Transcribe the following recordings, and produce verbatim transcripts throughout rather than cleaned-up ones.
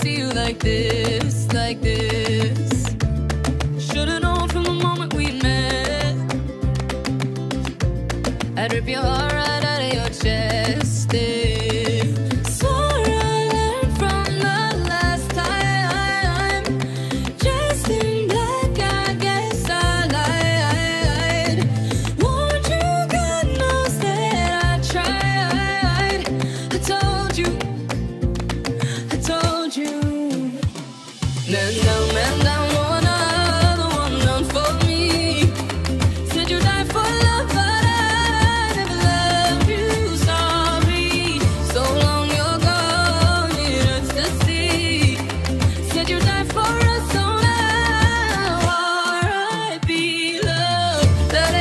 to you like this, like this. Should've known from the moment we met, I'd rip your heart right out of your chest. eh. Swore I learned from the last time. Dressed in black, I guess I lied. Won't you, God knows that I tried. I told you, I told you. Man down, man down, one other one down for me. Said you died for love, but I never loved you. Sorry, so long you're gone, it hurts to see. Said you died for us, so now R I P love.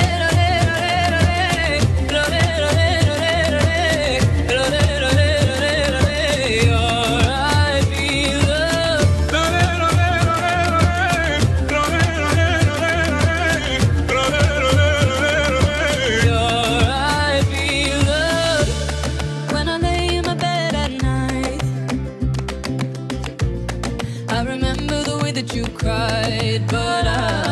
When I lay in my bed at night, I remember the way that you cried, but I